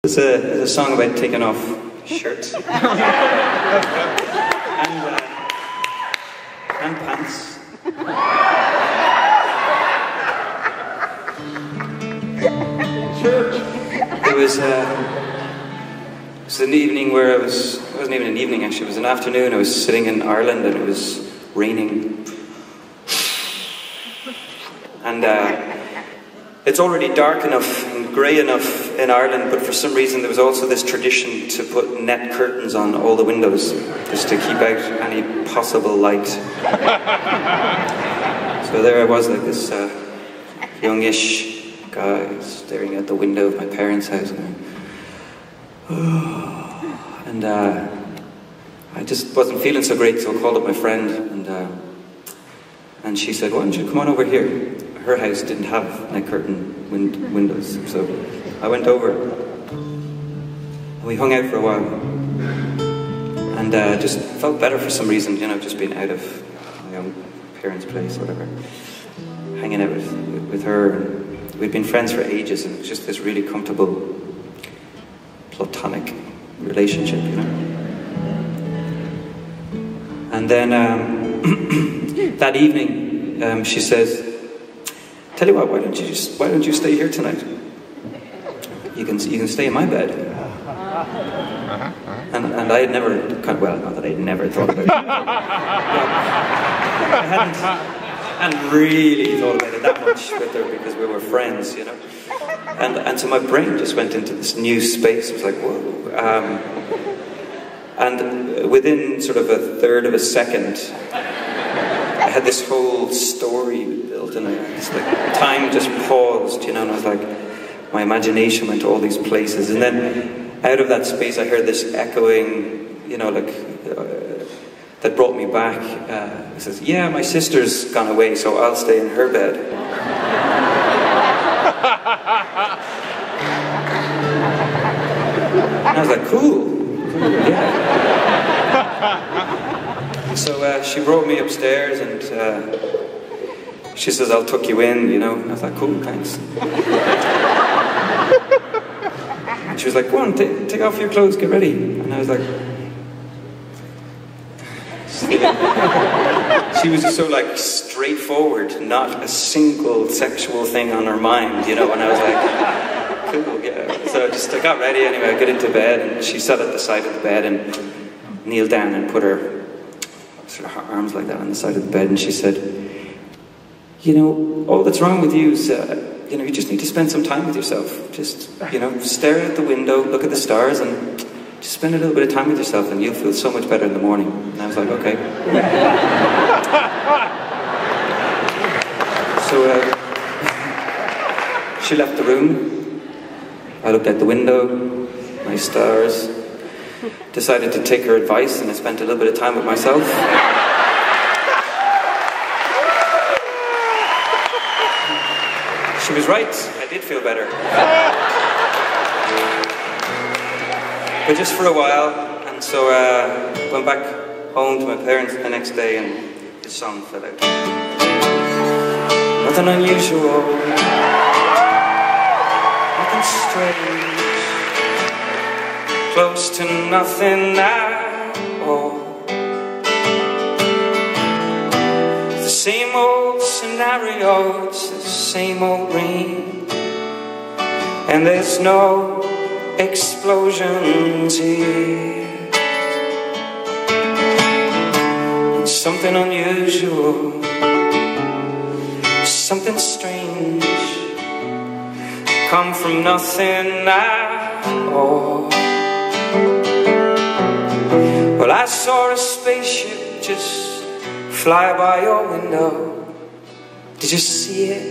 It's a song about taking off shirts and pants. It was an evening where it wasn't even an evening actually, it was an afternoon. I was sitting in Ireland and it was raining. And it's already dark enough and grey enough in Ireland, but for some reason there was also this tradition to put net curtains on all the windows, just to keep out any possible light. So there I was, like this youngish guy staring out the window of my parents' house, going, oh. And I just wasn't feeling so great, so I called up my friend, and she said, why don't you come on over here? Her house didn't have net curtain windows, so I went over and we hung out for a while, and just felt better for some reason, you know, just being out of my own parents' place, whatever, hanging out with her. And we'd been friends for ages, and it was just this really comfortable platonic relationship, you know. And then that evening she says, tell you what, why don't you stay here tonight? You can stay in my bed. And I had never, well, not that I'd never thought about it. I hadn't really thought about it that much with her because we were friends, you know. And so my brain just went into this new space. It was like, whoa. And within sort of a third of a second, I had this whole story built, and time just paused, you know, and I was like, my imagination went to all these places, and then out of that space I heard this echoing, you know, like, that brought me back. It says, yeah, my sister's gone away, so I'll stay in her bed. And I was like, cool, yeah. So she brought me upstairs, and she says, I'll tuck you in, you know. And I was like, cool, thanks. And she was like, go on, take off your clothes, get ready. And I was like... She was just so, like, straightforward, not a single sexual thing on her mind, you know. And I was like, cool, yeah. So I got ready anyway, I got into bed, and she sat at the side of the bed and kneeled down and put her sort of her arms like that on the side of the bed, and she said, you know, all that's wrong with you is, you know, you just need to spend some time with yourself. Just, you know, stare out the window, look at the stars, and just spend a little bit of time with yourself, and you'll feel so much better in the morning. And I was like, okay. So she left the room. I looked out the window, my stars. Decided to take her advice, and I spent a little bit of time with myself. She was right, I did feel better. But just for a while, and so went back home to my parents the next day, and this song fell out. Nothing unusual, nothing strange, close to nothing at all. The same old scenario, it's the same old rain, and there's no explosions here. It's something unusual, something strange, come from nothing at all. Well, I saw a spaceship just fly by your window. Did you see it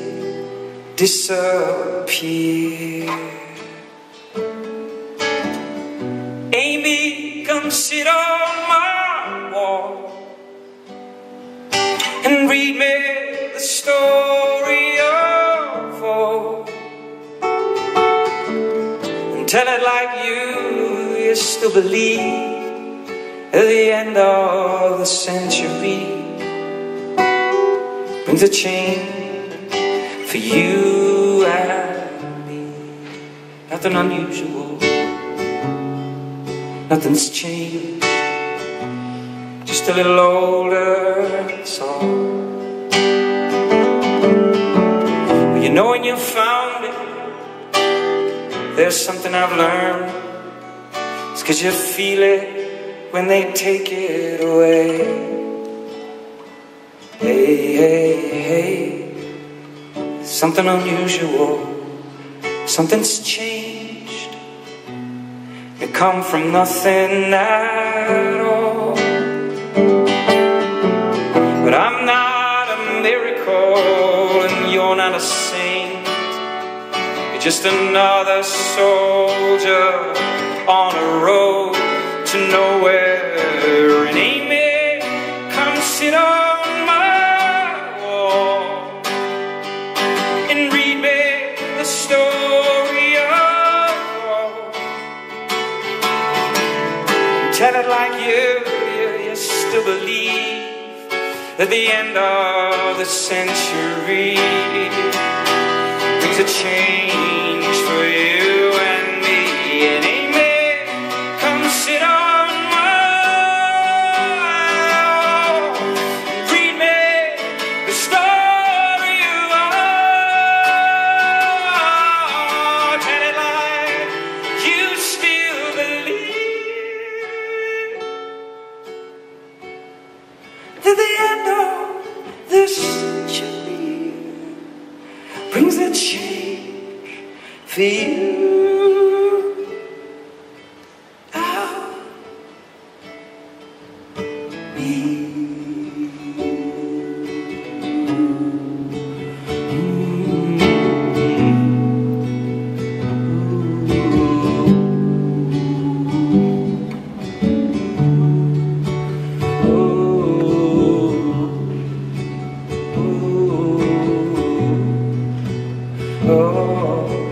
disappear? Amie, come sit on my wall and read me the story of old, and tell it like you still believe at the end of the century brings a change for you and me. Nothing unusual. nothing's changed, just a little older, that's all. Well, you know when you found it, there's something I've learned. It's 'cause you feel it when they take it away. Hey, hey, hey, something unusual, something's changed. It come from nothing at all. But I'm not a miracle and you're not a saint. You're just another soldier on a road to nowhere. And Amie, come sit on my wall and read me the story of war. Tell it like you still believe that the end of the century brings a change for you and me. And Amie, come sit on my wall, read me the story of war. Tell it like you still believe that the end of this century brings a change for you. Oh,